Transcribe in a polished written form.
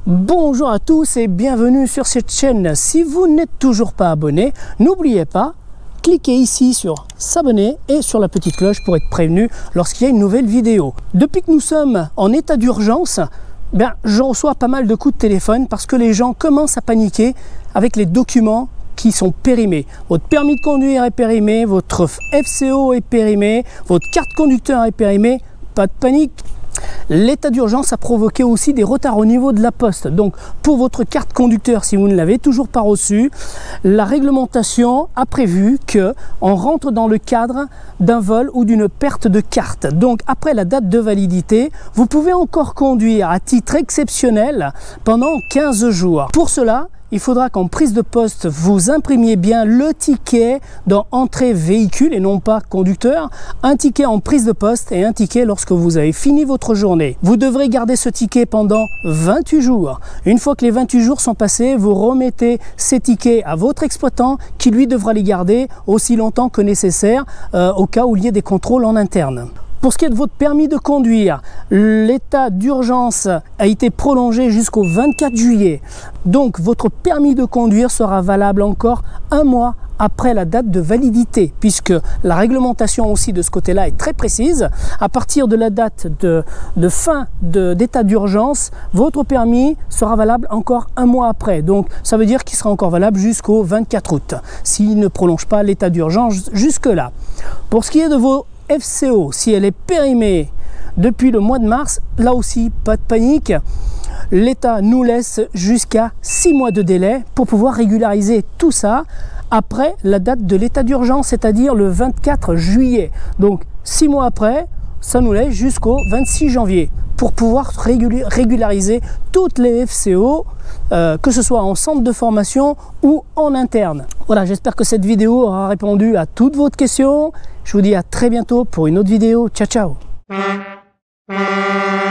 Bonjour à tous et bienvenue sur cette chaîne. Si vous n'êtes toujours pas abonné, n'oubliez pas, cliquez ici sur s'abonner et sur la petite cloche pour être prévenu lorsqu'il y a une nouvelle vidéo. Depuis que nous sommes en état d'urgence, je reçois pas mal de coups de téléphone parce que les gens commencent à paniquer avec les documents qui sont périmés. Votre permis de conduire est périmé, votre FCO est périmé, votre carte conducteur est périmée. Pas de panique. L'état d'urgence a provoqué aussi des retards au niveau de la poste. Donc pour votre carte conducteur, si vous ne l'avez toujours pas reçue, la réglementation a prévu qu'on rentre dans le cadre d'un vol ou d'une perte de carte. Donc après la date de validité, vous pouvez encore conduire à titre exceptionnel pendant 15 jours. Pour cela, il faudra qu'en prise de poste, vous imprimiez bien le ticket dans entrée véhicule et non pas conducteur, un ticket en prise de poste et un ticket lorsque vous avez fini votre journée. Vous devrez garder ce ticket pendant 28 jours. Une fois que les 28 jours sont passés, vous remettez ces tickets à votre exploitant qui lui devra les garder aussi longtemps que nécessaire au cas où il y ait des contrôles en interne. Pour ce qui est de votre permis de conduire, l'état d'urgence a été prolongé jusqu'au 24 juillet. Donc votre permis de conduire sera valable encore un mois après la date de validité, puisque la réglementation aussi de ce côté-là est très précise. À partir de la date de fin d'état d'urgence, votre permis sera valable encore un mois après. Donc ça veut dire qu'il sera encore valable jusqu'au 24 août, s'il ne prolonge pas l'état d'urgence jusque-là. Pour ce qui est de vos FCO, si elle est périmée depuis le mois de mars, là aussi pas de panique, l'État nous laisse jusqu'à 6 mois de délai pour pouvoir régulariser tout ça après la date de l'état d'urgence, c'est-à-dire le 24 juillet. Donc 6 mois après, ça nous laisse jusqu'au 26 janvier pour pouvoir régulariser toutes les FCO, que ce soit en centre de formation ou en interne. Voilà, j'espère que cette vidéo aura répondu à toutes vos questions. Je vous dis à très bientôt pour une autre vidéo. Ciao, ciao!